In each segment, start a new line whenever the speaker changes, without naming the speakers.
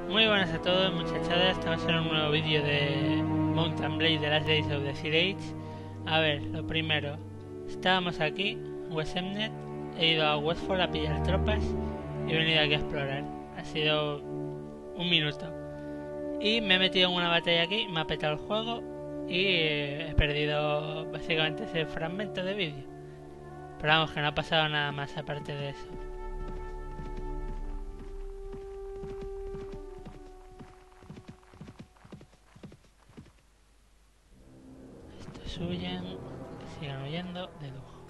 Muy buenas a todos muchachadas, estamos en un nuevo vídeo de Mount & Blade The Last Days of the Siege. A ver, lo primero, estábamos aquí, Wesemnet, he ido a Westfall a pillar tropas y he venido aquí a explorar. Ha sido un minuto. Y me he metido en una batalla aquí, me ha petado el juego y he perdido básicamente ese fragmento de vídeo. Pero vamos, que no ha pasado nada más aparte de eso. Huyen, que sigan huyendo de lujo.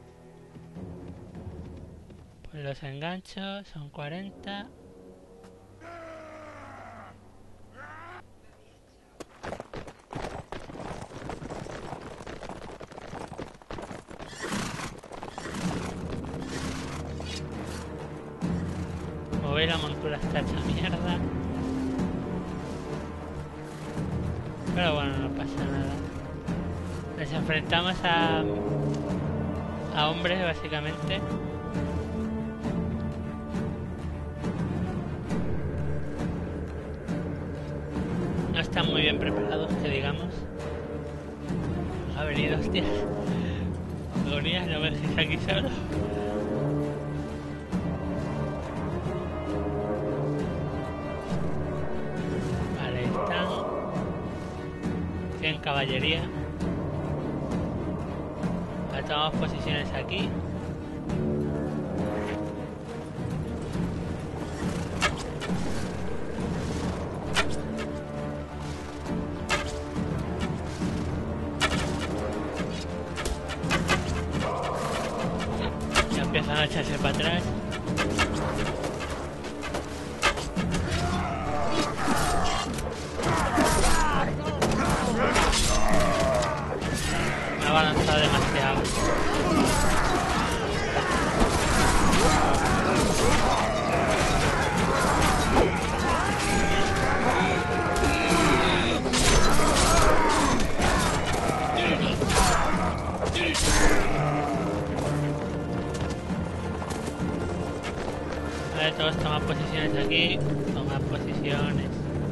Pues los enganchos son 40. Como veis, la montura está hecha mierda. Pero bueno, no pasa nada. Nos enfrentamos a hombres básicamente. No están muy bien preparados, que digamos. Ha venido, hostias. Agonías, no me dejéis aquí solo. Vale, ahí están. Tienen caballería. Tomamos posiciones aquí. Ya empiezan a echarse para atrás. Me ha avanzado demasiado. Vale, todos toman posiciones aquí. Toman posiciones.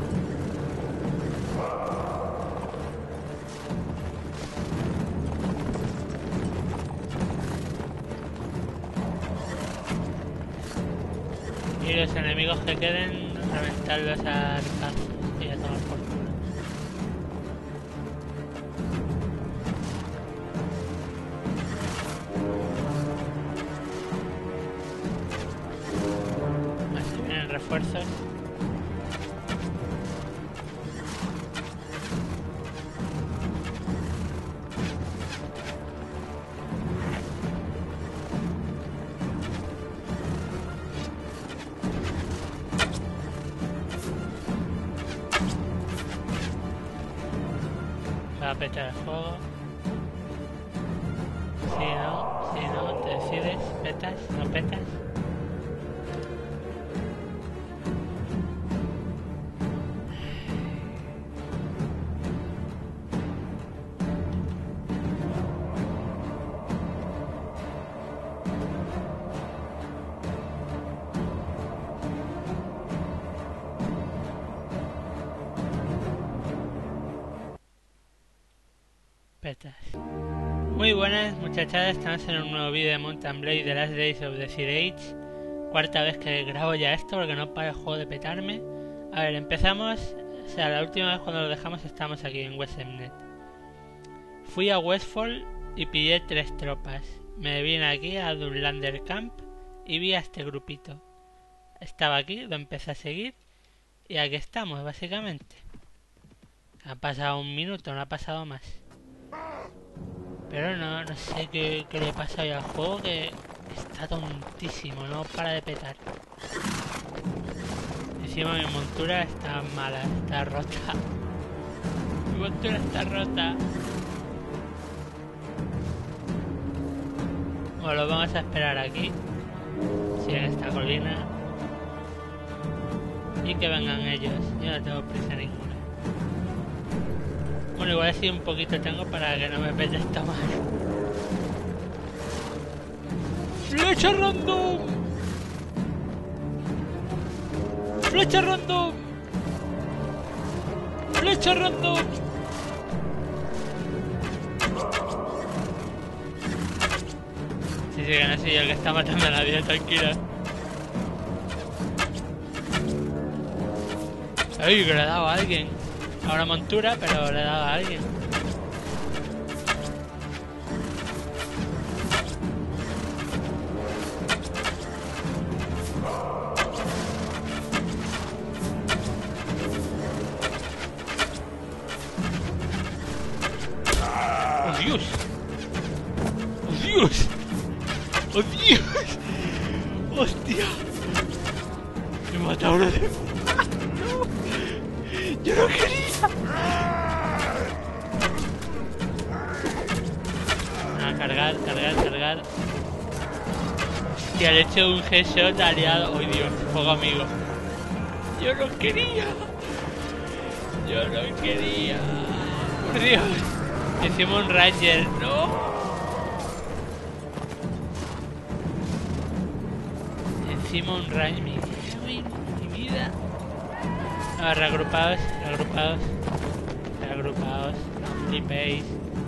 Y los enemigos que queden, reventarlos a arcazos y a tomar por culo. Así vienen refuerzos. Va a petar el juego. Si no, te decides, petas, no petas. Petas. Muy buenas muchachadas, estamos en un nuevo vídeo de Mount & Blade The Last Days of the Siege. Cuarta vez que grabo ya esto porque no para el juego de petarme. A ver, empezamos. O sea, la última vez cuando lo dejamos estábamos aquí en Wesemnet. Fui a Westfall y pillé 3 tropas. Me vine aquí a Dunlander Camp y vi a este grupito. Estaba aquí, lo empecé a seguir y aquí estamos básicamente. Ha pasado un minuto, no ha pasado más. Pero no sé qué le pasa hoy al juego, que está tontísimo, no para de petar. Encima mi montura está mala, está rota. Mi montura está rota. Bueno, lo vamos a esperar aquí, si en esta colina, y que vengan ellos. Yo no tengo prisa ninguna. Bueno, igual así un poquito tengo para que no me pete esto mal. ¡Flecha random! ¡Flecha random! ¡Flecha random! Sí, que no soy yo el que está matando a nadie, tranquila. Ay, que le he dado a alguien. A una montura, pero le he dado a alguien. ¡Oh, Dios! ¡Oh, Dios! ¡Oh, Dios! ¡Hostia! Me he matado a una de... ¡No! ¡Yo no quería! Ah, cargar, cargar, cargar. Hostia, le he hecho un headshot aliado. ¡Oh, Dios! Fuego amigo. ¡Yo no quería! ¡Yo no quería! ¡Por Dios! Hicimos un Ranger, ¿no? Encima un Ranger, mi vida. A ver, reagrupaos, reagrupaos. Reagrupaos, no flipéis.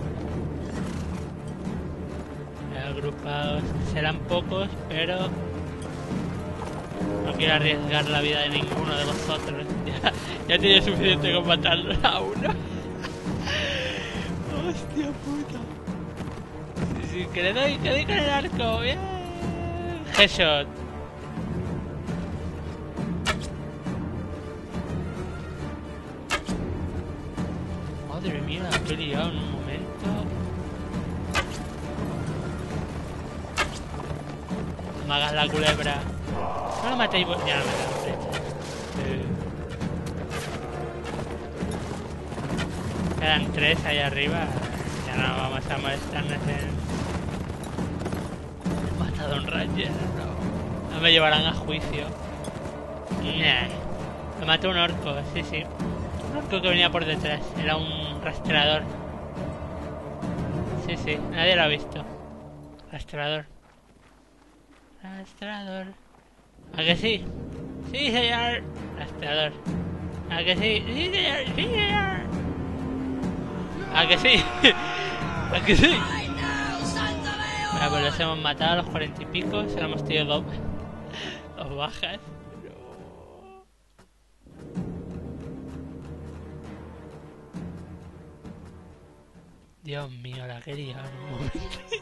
Reagrupaos. Serán pocos, pero no quiero arriesgar la vida de ninguno de vosotros. Ya tiene suficiente con matarlo a uno. Hostia puta. Sí, que le doy con el arco. Bien. Headshot. Madre mía, que he liado en un momento. No me hagas la culebra. No lo matéis vos. Ya no me da flecha. Quedan 3 ahí arriba. Ya no vamos a molestarnos en... He matado a un Ranger, no. No me llevarán a juicio. Nah. Me mató un orco, sí, sí. Un orco que venía por detrás. Era un rastreador. Sí, sí. Nadie lo ha visto. Rastreador. Rastreador. ¿A que sí? Sí, señor. Rastreador. ¿A que sí? Sí, señor. Sí, señor. ¿A que sí? ¿A que sí? Bueno, pues los hemos matado a los 40 y pico. Se lo hemos tirado dos bajas. No. Dios mío, la quería en un momento.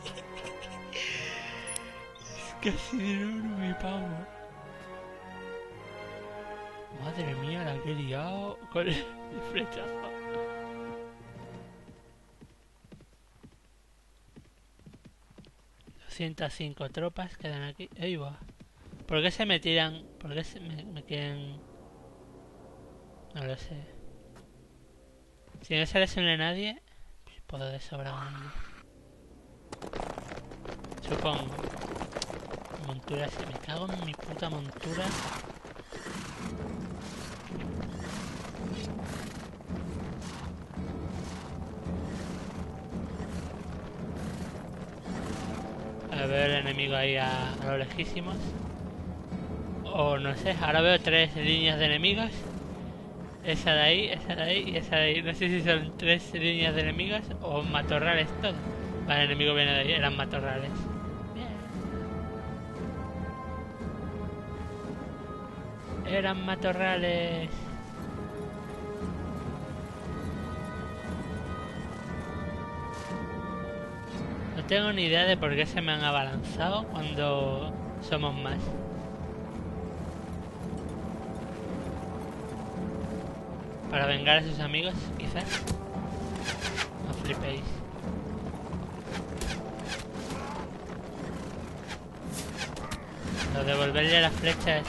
Es casi de oro mi pavo. Madre mía, la que he liado con el flechazo. ...205 tropas quedan aquí. Ahí va. ¿Por qué se me tiran? ¿Por qué se me quieren...? No lo sé. Si no se lesiona a nadie... Pues puedo de sobra ganando. Supongo. Montura, se me cago en mi puta montura. A ver el enemigo ahí a lo lejísimos. O no sé, ahora veo 3 líneas de enemigos. Esa de ahí, esa de ahí y esa de ahí. No sé si son 3 líneas de enemigos o matorrales todos. Vale, el enemigo viene de ahí, eran matorrales. Bien. Eran matorrales. No tengo ni idea de por qué se me han abalanzado cuando somos más. Para vengar a sus amigos, quizás. No flipéis. Lo devolverle las flechas.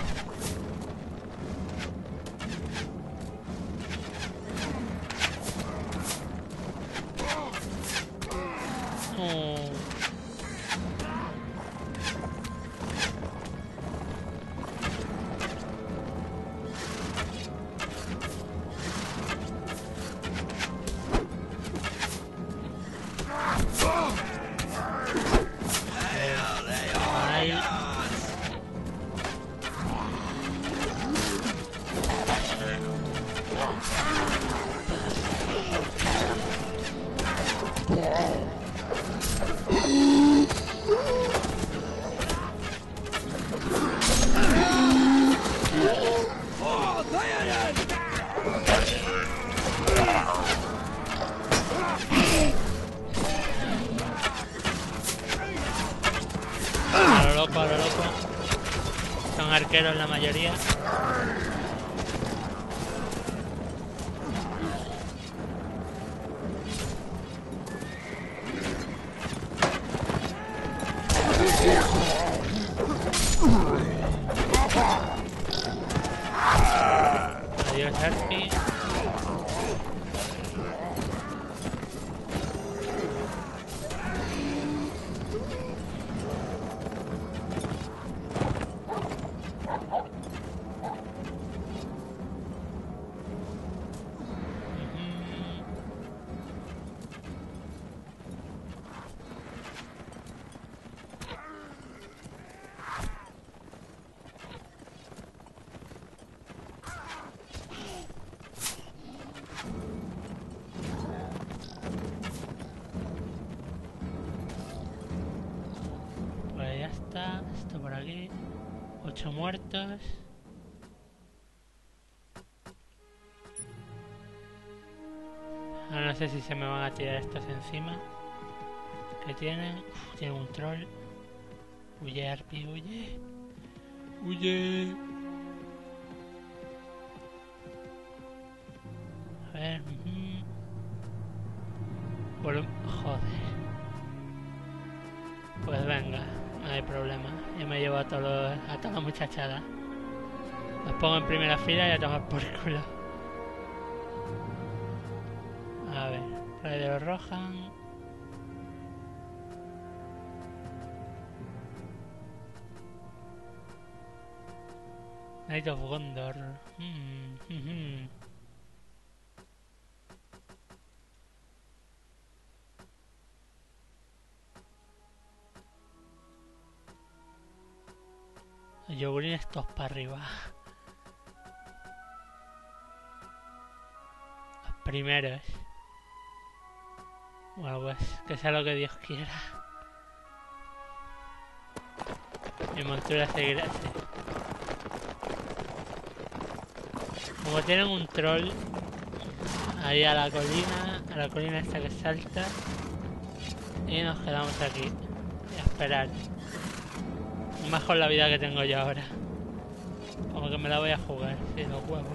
A lo loco, a lo loco. Son arqueros la mayoría. Adiós, Arpi. Pues ya está, esto por aquí. 8 muertos. Ahora no sé si se me van a tirar estos encima. ¿Qué tienen? Tienen un troll. Huye, Arpi, huye. Huye. A ver. Joder. Pues venga, no hay problema. Yo me llevo a toda la muchachada. Los pongo en primera fila y a tomar por culo. A ver, Rey de los Rohan. Knight of Gondor. Los yogurines todos para arriba. Los primeros. Bueno, pues que sea lo que Dios quiera. Mi montura seguirá así. Como tienen un troll ahí a la colina esta que salta, y nos quedamos aquí y a esperar. Más con la vida que tengo yo ahora. Como que me la voy a jugar, sí, los huevos.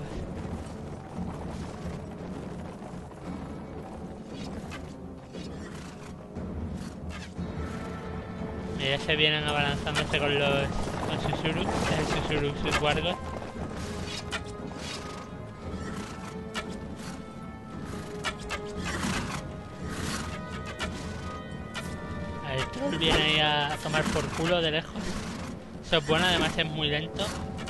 Y ya se vienen abalanzándose con Susurux, el Susurux sus guardos. El troll viene ahí a tomar por culo de lejos. Eso es bueno, además es muy lento.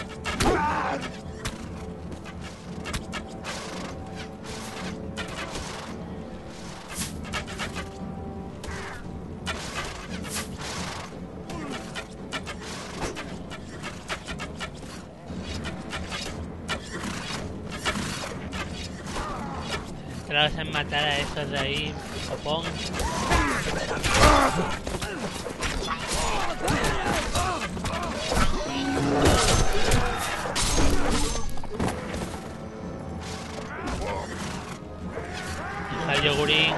Centrados en matar a esos de ahí, copón. El yogurín.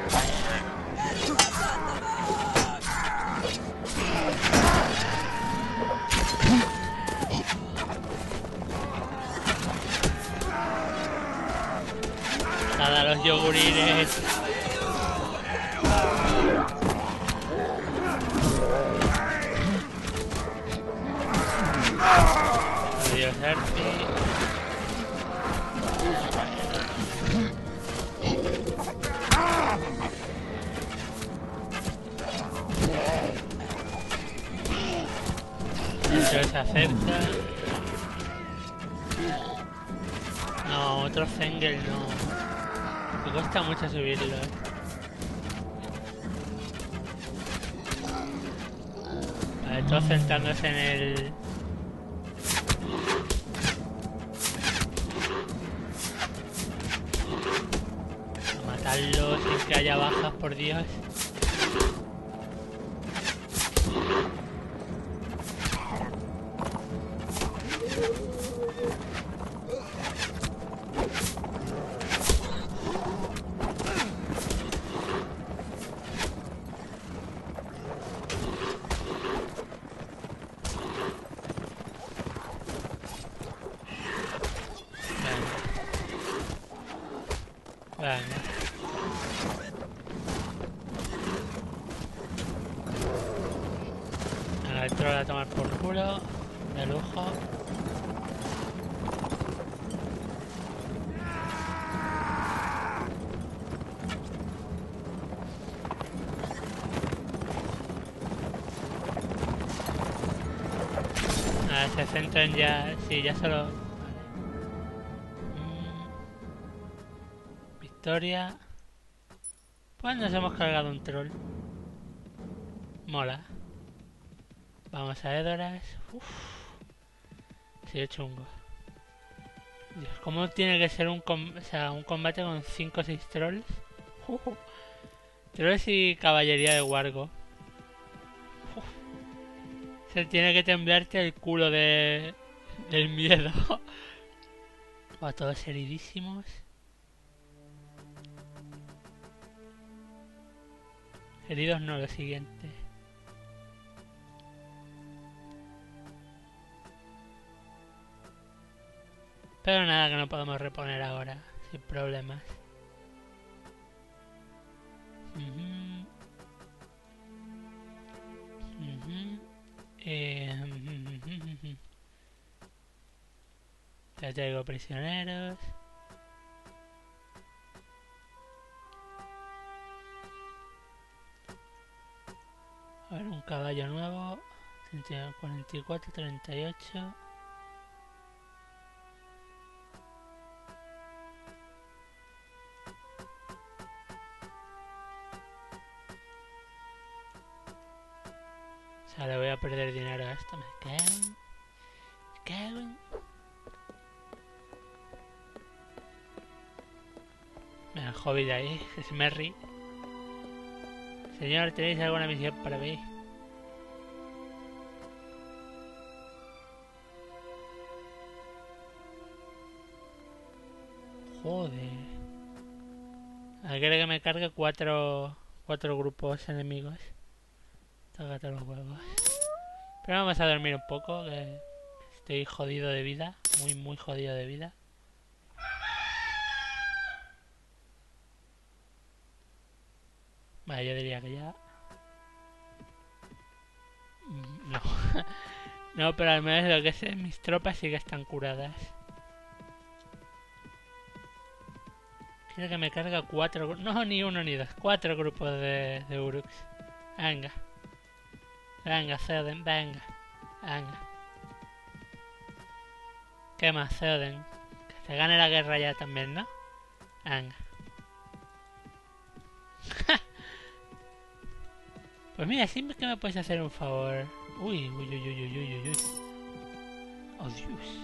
Nada, los yogurines. Adiós, Arpi. Eso se acepta. No, otro Zengel no. Me cuesta mucho subirlo. Vale, todos centrándose en el... A matarlo sin que haya bajas, por Dios. Venga. Venga, el troll a tomar por culo. De lujo. Se centran ya... Sí, ya solo... Vale. Victoria... Pues nos hemos cargado un troll. Mola. Vamos a Edoras. Uff. Sí, chungo. Dios, ¿cómo tiene que ser un combate con 5 o 6 trolls? Trolls y caballería de Wargo. Se tiene que temblarte el culo del miedo. Va todos heridísimos. Heridos no, lo siguiente. Pero nada que no podemos reponer ahora, sin problemas. Ya traigo prisioneros. A ver, un caballo nuevo. 44, 38. O sea, le voy a perder dinero a esto. Me cago en... Mira, el hobbit ahí, es Merry. Señor, ¿tenéis alguna misión para mí? Joder. Quiere que me cargue cuatro grupos enemigos. Tócate los huevos. Pero vamos a dormir un poco, que estoy jodido de vida. Muy jodido de vida. Vale, yo diría que ya... No. No, pero al menos lo que sé, mis tropas sí que están curadas. Quiero que me cargue 4... No, ni uno ni dos. 4 grupos de Uruks. Venga. Venga, Theoden, venga. Venga. ¿Qué más, Theoden? Que se gane la guerra ya también, ¿no? Venga. Pues mira, siempre que me puedes hacer un favor. Uy. Oh, Dios.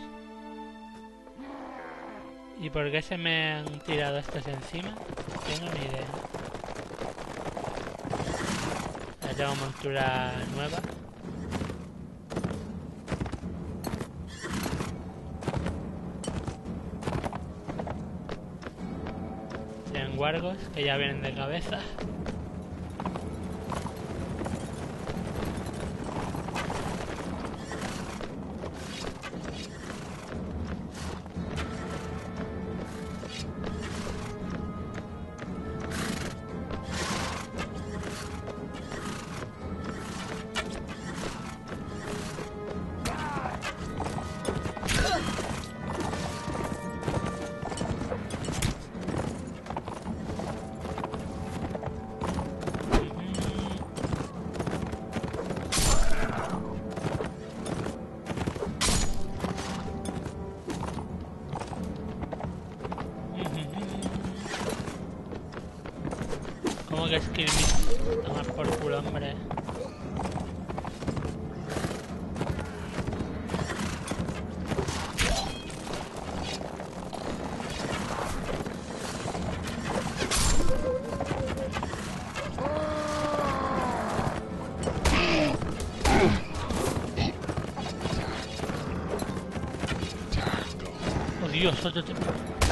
¿Y por qué se me han tirado estos encima? No tengo ni idea. Ya tengo montura nueva. Tienen wargos que ya vienen de cabeza. ¿Cómo que skill me... Tomar por culo, hombre. Oh Dios, otro tipo.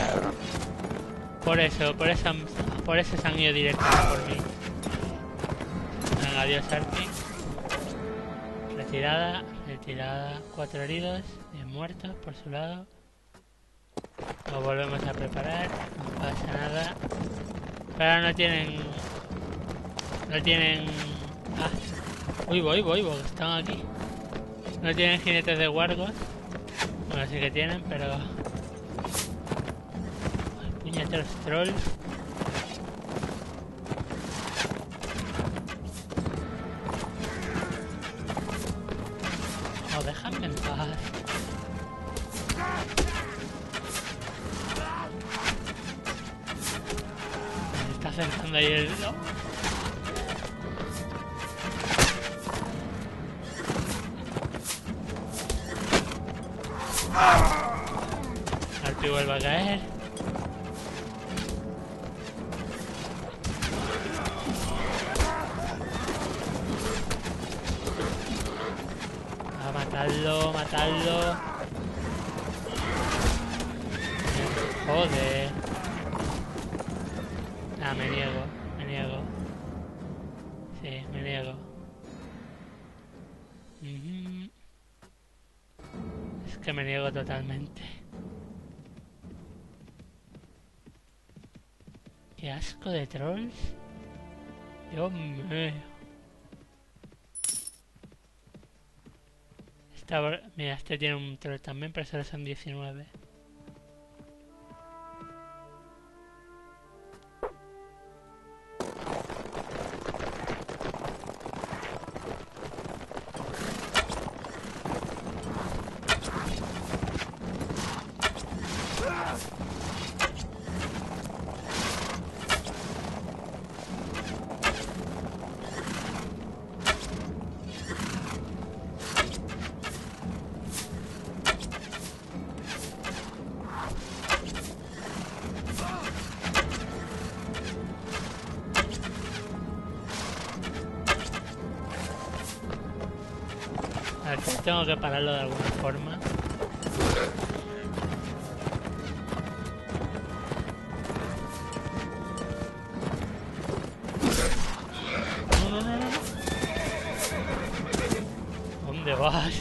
Por eso se han ido directamente por mí. Venga, adiós Arti. Retirada. 4 heridos, 10 muertos por su lado. Lo volvemos a preparar, no pasa nada. Pero ahora no tienen... No tienen... Ah. Uy, voy, están aquí. No tienen jinetes de wargos. Bueno, sí que tienen, pero... Ay, puñeteros trolls. No, déjame en paz. Me está acercando ahí el... Arpi vuelve a caer. A matarlo, matarlo. Joder. Ah, me niego, me niego. Sí, me niego. Es que me niego totalmente. Qué asco de trolls. Dios mío. Mira, este tiene un troll también, pero solo son 19. A ver, tengo que pararlo de alguna forma. No. ¿Dónde vas?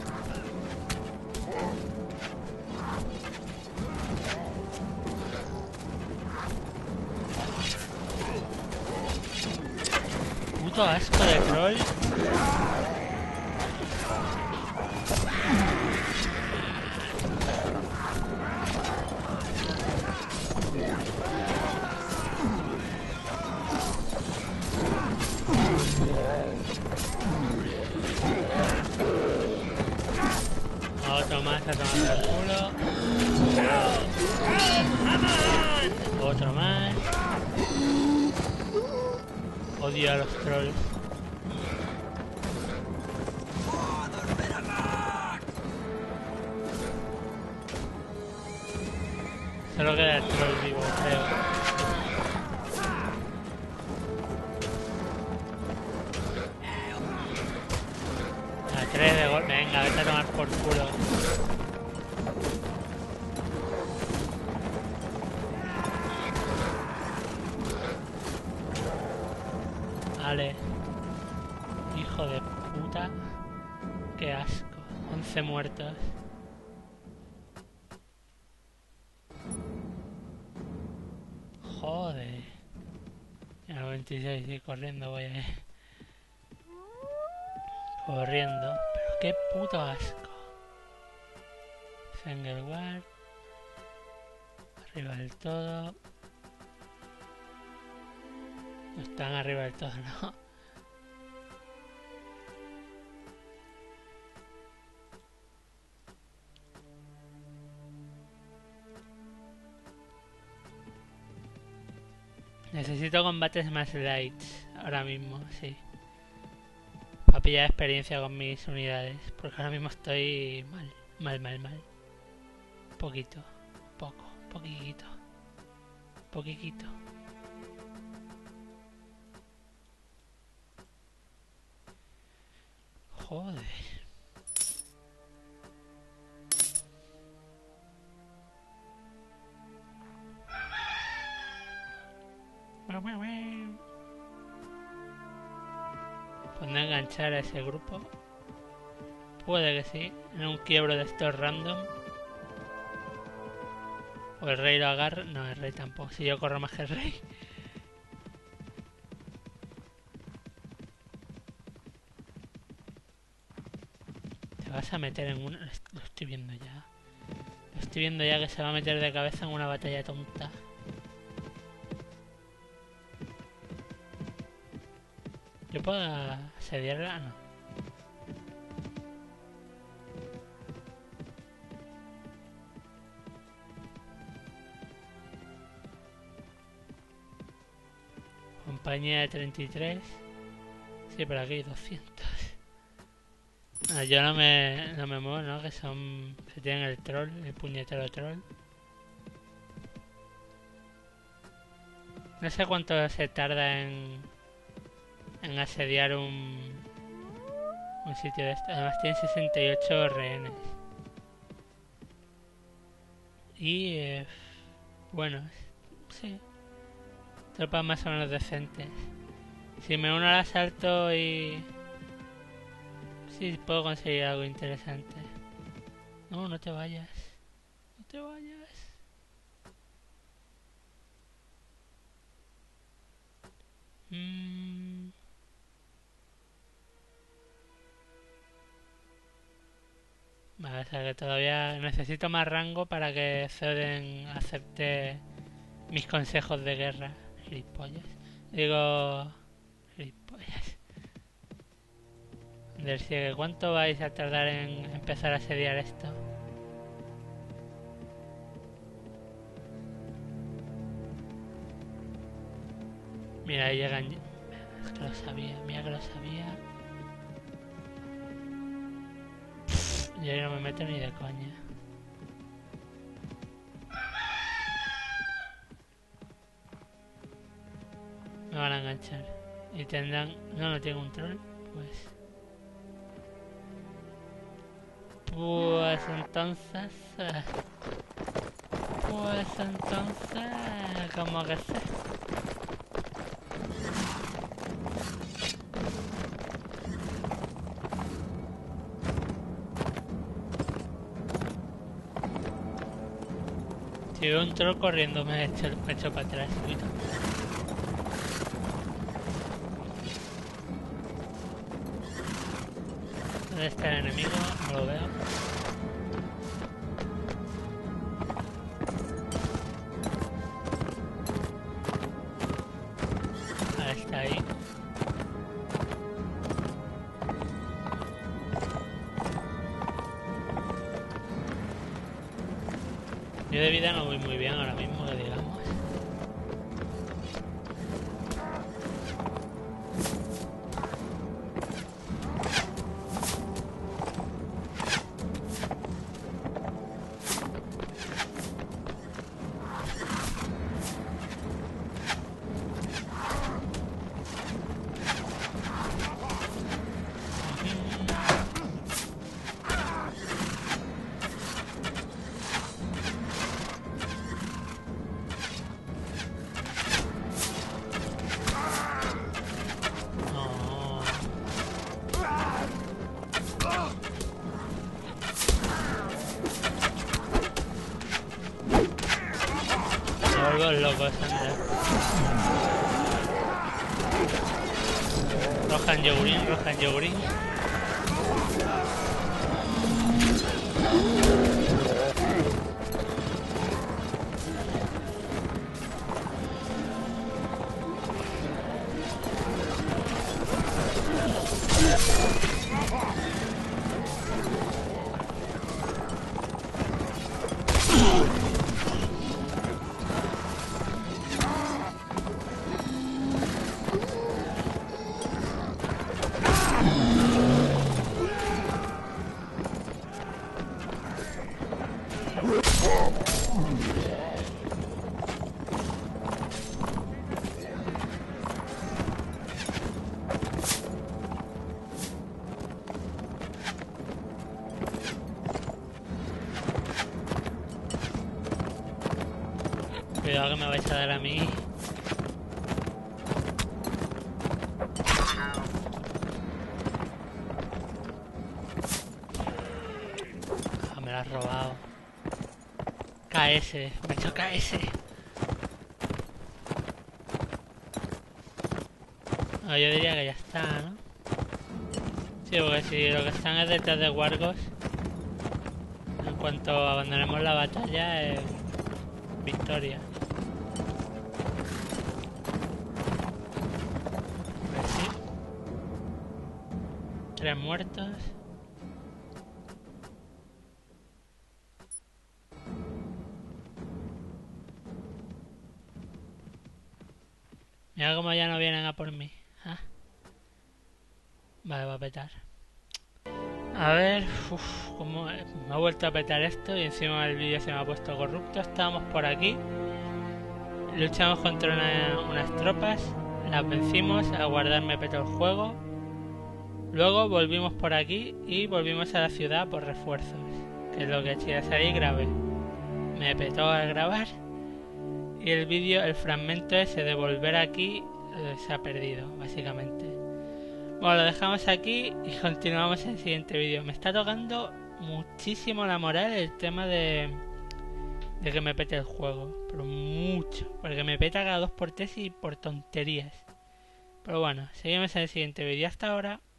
Puto asco de troll. Otro más a tomar por culo. Otro más. Odio a los trolls. Solo queda el troll vivo, creo. A 3 de golpe. Venga, vete a tomar por culo. Vale. Hijo de puta. Qué asco. 11 muertos. Joder. A 96 y corriendo voy a ir. Corriendo. Pero qué puto asco. Fengelward. Arriba del todo. No están arriba del todo, ¿no? Necesito combates más lights ahora mismo, sí. Para pillar experiencia con mis unidades. Porque ahora mismo estoy mal. Poquito, poquito. Joder. ¿Puedo enganchar a ese grupo? Puede que sí, en un quiebro de estos random. O el rey lo agarra. No, el rey tampoco. Si yo corro más que el rey. Te vas a meter en una... Lo estoy viendo ya. Lo estoy viendo ya que se va a meter de cabeza en una batalla tonta. ¿Yo puedo asediarla? No. Compañía de 33. Sí, por aquí 200. Ah, yo no me muevo, ¿no? Que son... Se tienen el troll, el puñetero troll. No sé cuánto se tarda en asediar un sitio de esto. Además tiene 68 rehenes. Y... bueno, sí. Tropas más o menos decentes. Si me uno al asalto y... sí, puedo conseguir algo interesante. No, no te vayas. No te vayas. Vale, o sea que todavía necesito más rango para que Theoden acepte mis consejos de guerra. Gilipollas. Digo... gilipollas. Del ciego, ¿cuánto vais a tardar en empezar a asediar esto? Mira, ahí llegan... Es que lo sabía, mira que lo sabía. Yo ahí no me meto ni de coña. Me van a enganchar. Y tendrán... No, no tengo un troll. Pues entonces... Pues entonces... ¿Cómo que sé? Si veo un troll corriendo me echo para atrás. ¿Dónde está el enemigo? No lo veo. Ahora está ahí. Yo de vida no voy muy bien ahora mismo, que digamos. Los locos, anda. Rohan yogurín, Rohan yogurín. Cuidado que me vais a dar a mí. Ah, me la has robado. ese, me choca ese. No, yo diría que ya está, ¿no? Sí, porque si lo que están es detrás de Wargos, en cuanto abandonemos la batalla es victoria. Pues sí. 3 muertos. Mira como ya no vienen a por mí. Ah. Vale, va a petar. A ver, como me ha vuelto a petar esto y encima el vídeo se me ha puesto corrupto. Estábamos por aquí. Luchamos contra unas tropas. Las vencimos, a guardar me petó el juego. Luego volvimos por aquí y volvimos a la ciudad por refuerzos. Que es lo que he hecho, ya salí y grabé. Me petó al grabar. Y el vídeo, el fragmento ese de volver aquí se ha perdido, básicamente. Bueno, lo dejamos aquí y continuamos en el siguiente vídeo. Me está tocando muchísimo la moral el tema de que me pete el juego. Pero mucho. Porque me peta cada 2x3 y por tonterías. Pero bueno, seguimos en el siguiente vídeo. Hasta ahora.